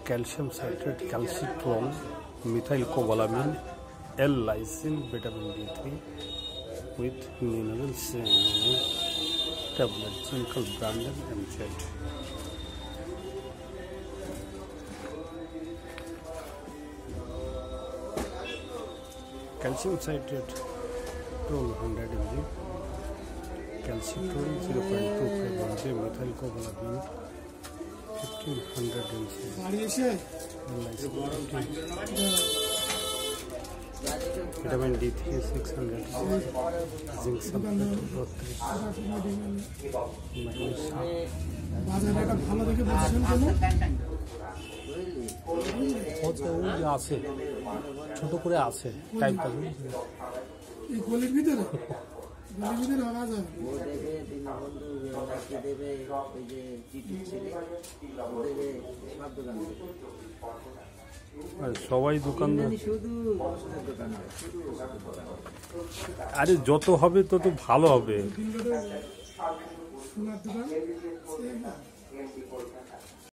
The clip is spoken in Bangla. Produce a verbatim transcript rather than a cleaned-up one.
calcium citrate, calcitrol, methylcobalamin, L-lysine, vitamin D three with minerals uh, tablet, chemical branded M Z. Calcium citrate twelve hundred milligrams, calcitrol zero point two five milligrams, methylcobalamin fifteen hundred milligrams, vitamin D three six hundred, zinc sulfate আছে ছোট করে আছে টাইপটা এই গলির ভিতরে গলির ভিতরে আওয়াজ হয় সবাই দোকানদার আরে যত হবে তত ভালো হবে। সোনার দোকান